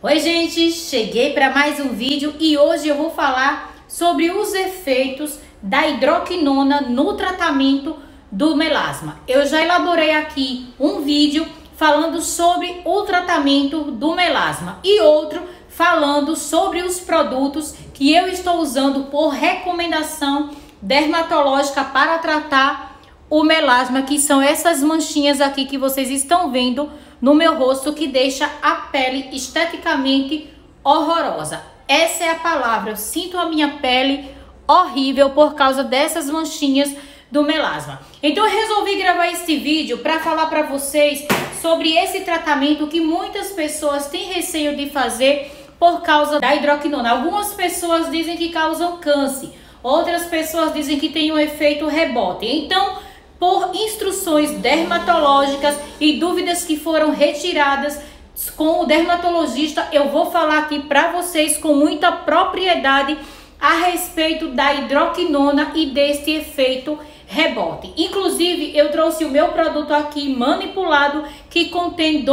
Oi gente, cheguei para mais um vídeo e hoje eu vou falar sobre os efeitos da hidroquinona no tratamento do melasma. Eu já elaborei aqui um vídeo falando sobre o tratamento do melasma e outro falando sobre os produtos que eu estou usando por recomendação dermatológica para tratar o melasma, que são essas manchinhas aqui que vocês estão vendo no meu rosto, que deixa a pele esteticamente horrorosa. Essa é a palavra, eu sinto a minha pele horrível por causa dessas manchinhas do melasma. Então eu resolvi gravar este vídeo para falar para vocês sobre esse tratamento que muitas pessoas têm receio de fazer por causa da hidroquinona. Algumas pessoas dizem que causam câncer, outras pessoas dizem que tem um efeito rebote. Então, por instruções dermatológicas e dúvidas que foram retiradas com o dermatologista, eu vou falar aqui para vocês com muita propriedade a respeito da hidroquinona e deste efeito rebote. Inclusive, eu trouxe o meu produto aqui manipulado que contém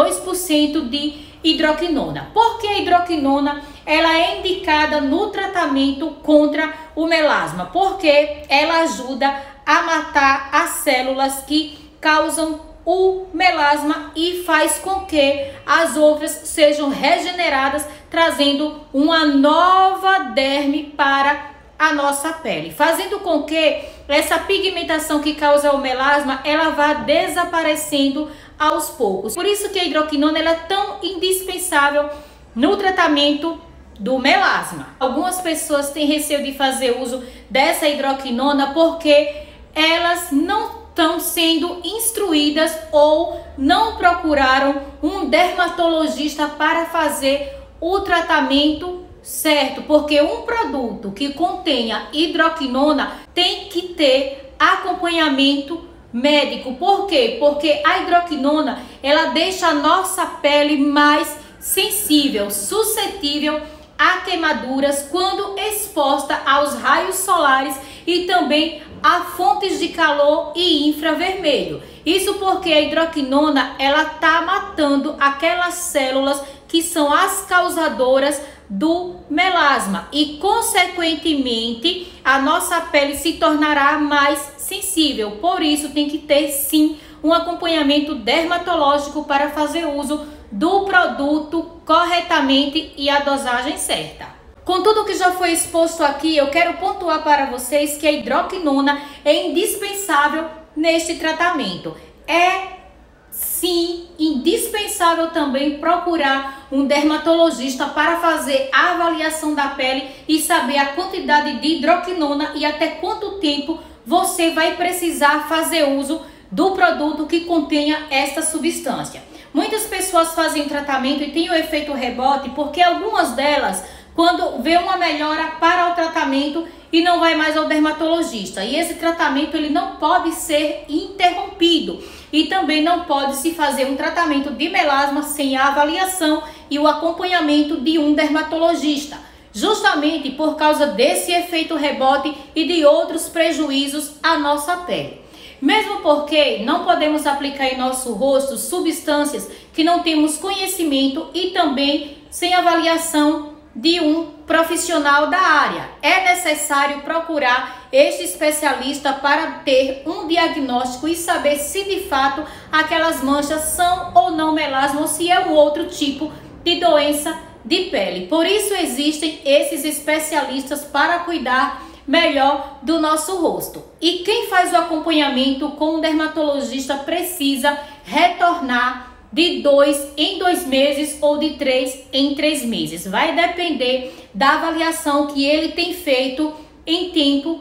2% de hidroquinona. Por que a hidroquinona ela é indicada no tratamento contra o melasma? Porque ela ajuda a matar as células que causam o melasma e faz com que as outras sejam regeneradas, trazendo uma nova derme para a nossa pele, fazendo com que essa pigmentação que causa o melasma ela vá desaparecendo aos poucos. Por isso que a hidroquinona ela é tão indispensável no tratamento do melasma. Algumas pessoas têm receio de fazer uso dessa hidroquinona porque elas não estão sendo instruídas ou não procuraram um dermatologista para fazer o tratamento certo, porque um produto que contenha hidroquinona tem que ter acompanhamento médico. Por quê? Porque a hidroquinona ela deixa a nossa pele mais sensível, suscetível a queimaduras quando exposta aos raios solares e também a fontes de calor e infravermelho. Isso porque a hidroquinona ela tá matando aquelas células que são as causadoras do melasma e consequentemente a nossa pele se tornará mais sensível. Por isso tem que ter sim um acompanhamento dermatológico para fazer uso do produto corretamente e a dosagem certa. Com tudo que já foi exposto aqui, eu quero pontuar para vocês que a hidroquinona é indispensável neste tratamento. É sim indispensável também procurar um dermatologista para fazer a avaliação da pele e saber a quantidade de hidroquinona e até quanto tempo você vai precisar fazer uso do produto que contenha esta substância. Muitas pessoas fazem tratamento e tem o efeito rebote porque algumas delas, quando vê uma melhora, para o tratamento e não vai mais ao dermatologista. E esse tratamento ele não pode ser interrompido e também não pode se fazer um tratamento de melasma sem a avaliação e o acompanhamento de um dermatologista, justamente por causa desse efeito rebote e de outros prejuízos à nossa pele. Mesmo porque não podemos aplicar em nosso rosto substâncias que não temos conhecimento e também sem avaliação de um profissional da área. É necessário procurar este especialista para ter um diagnóstico e saber se de fato aquelas manchas são ou não melasma ou se é um outro tipo de doença de pele. Por isso existem esses especialistas para cuidar melhor do nosso rosto. E quem faz o acompanhamento com um dermatologista precisa retornar de 2 em 2 meses ou de 3 em 3 meses. Vai depender da avaliação que ele tem feito em tempo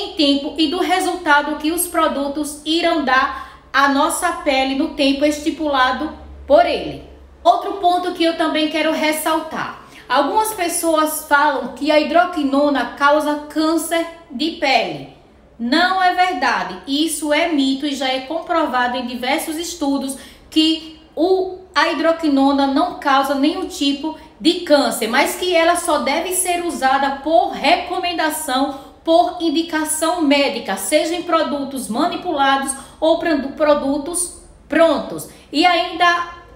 e do resultado que os produtos irão dar à nossa pele no tempo estipulado por ele. Outro ponto que eu também quero ressaltar. Algumas pessoas falam que a hidroquinona causa câncer de pele. Não é verdade. Isso é mito e já é comprovado em diversos estudos que a hidroquinona não causa nenhum tipo de câncer, mas que ela só deve ser usada por recomendação, por indicação médica, seja em produtos manipulados ou produtos prontos. E ainda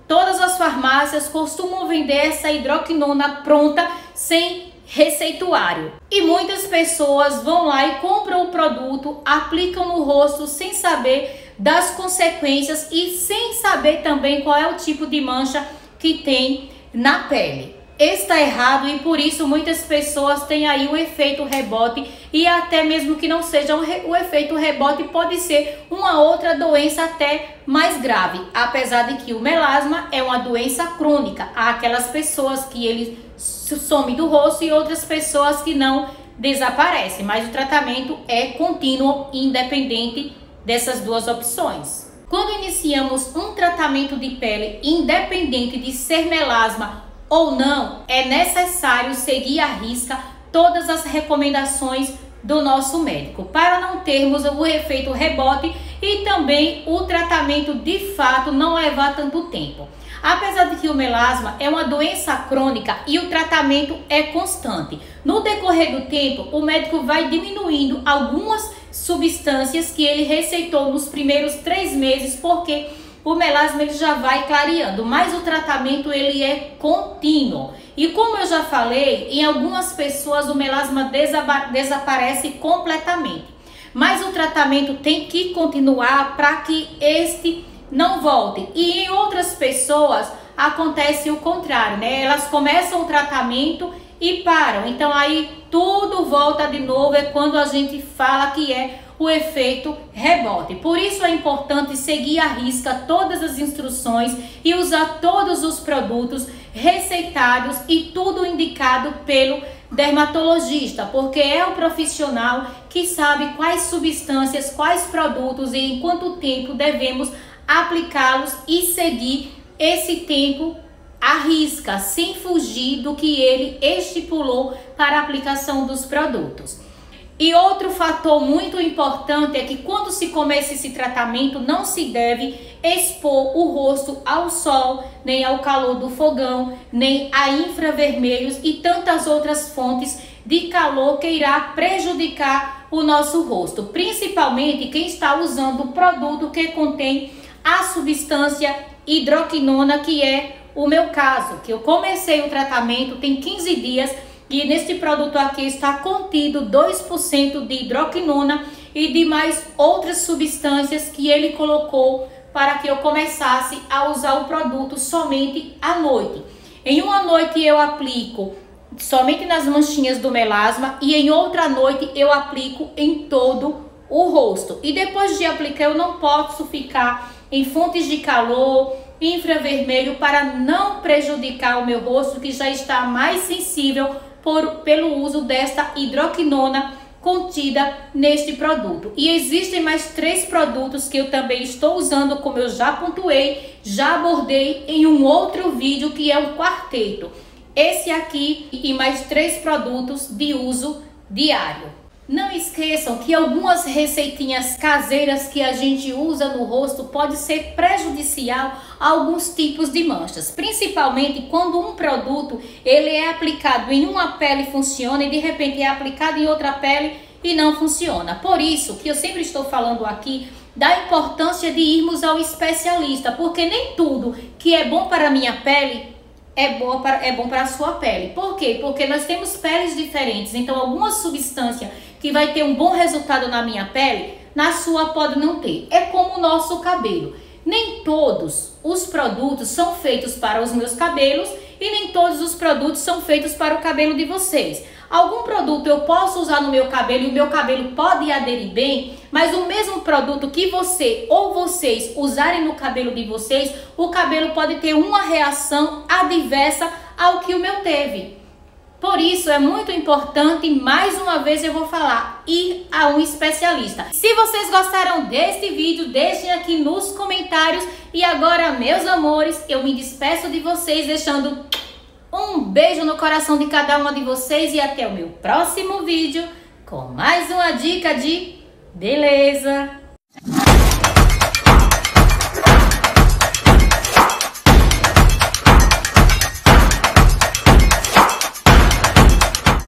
todas as farmácias costumam vender essa hidroquinona pronta sem receituário. E muitas pessoas vão lá e compram o produto, aplicam no rosto sem saber das consequências e sem saber também qual é o tipo de mancha que tem na pele. Está errado e por isso muitas pessoas têm aí o efeito rebote e até mesmo que não seja o efeito rebote pode ser uma outra doença até mais grave, apesar de que o melasma é uma doença crônica. Há aquelas pessoas que ele some do rosto e outras pessoas que não desaparecem, mas o tratamento é contínuo e independente dessas duas opções. Quando iniciamos um tratamento de pele, independente de ser melasma ou não, é necessário seguir à risca todas as recomendações do nosso médico para não termos o efeito rebote e também o tratamento de fato não levar tanto tempo. Apesar de que o melasma é uma doença crônica e o tratamento é constante, no decorrer do tempo o médico vai diminuindo algumas substâncias que ele receitou nos primeiros 3 meses, porque o melasma ele já vai clareando, mas o tratamento ele é contínuo. E como eu já falei, em algumas pessoas o melasma desaparece completamente. Mas o tratamento tem que continuar para que este não volte. E em outras pessoas acontece o contrário, né? Elas começam o tratamento e param. Então aí tudo volta de novo, é quando a gente fala que é o efeito rebote. Por isso é importante seguir à risca todas as instruções e usar todos os produtos receitados e tudo indicado pelo dermatologista, porque é o profissional que sabe quais substâncias, quais produtos e em quanto tempo devemos aplicá-los e seguir esse tempo à risca, sem fugir do que ele estipulou para a aplicação dos produtos. E outro fator muito importante é que quando se começa esse tratamento não se deve expor o rosto ao sol, nem ao calor do fogão, nem a infravermelhos e tantas outras fontes de calor que irá prejudicar o nosso rosto, principalmente quem está usando o produto que contém a substância hidroquinona, que é o meu caso, que eu comecei o tratamento tem 15 dias e neste produto aqui está contido 2% de hidroquinona e de mais outras substâncias que ele colocou para que eu começasse a usar o produto somente à noite. Em uma noite eu aplico somente nas manchinhas do melasma e em outra noite eu aplico em todo o rosto. E depois de aplicar eu não posso ficar em fontes de calor, infravermelho, para não prejudicar o meu rosto que já está mais sensível pelo uso desta hidroquinona contida neste produto. E existem mais 3 produtos que eu também estou usando, como eu já pontuei, já abordei em um outro vídeo, que é um quarteto. Esse aqui e mais 3 produtos de uso diário. Não esqueçam que algumas receitinhas caseiras que a gente usa no rosto pode ser prejudicial a alguns tipos de manchas, principalmente quando um produto ele é aplicado em uma pele e funciona e de repente é aplicado em outra pele e não funciona. Por isso que eu sempre estou falando aqui da importância de irmos ao especialista, porque nem tudo que é bom para a minha pele é bom para a sua pele. Por quê? Porque nós temos peles diferentes, então alguma substância que vai ter um bom resultado na minha pele, na sua pode não ter. É como o nosso cabelo. Nem todos os produtos são feitos para os meus cabelos e nem todos os produtos são feitos para o cabelo de vocês. Algum produto eu posso usar no meu cabelo e o meu cabelo pode aderir bem, mas o mesmo produto que você ou vocês usarem no cabelo de vocês, o cabelo pode ter uma reação adversa ao que o meu teve. Por isso é muito importante, mais uma vez eu vou falar, ir a um especialista. Se vocês gostaram deste vídeo, deixem aqui nos comentários. E agora, meus amores, eu me despeço de vocês deixando um beijo no coração de cada uma de vocês e até o meu próximo vídeo com mais uma dica de beleza.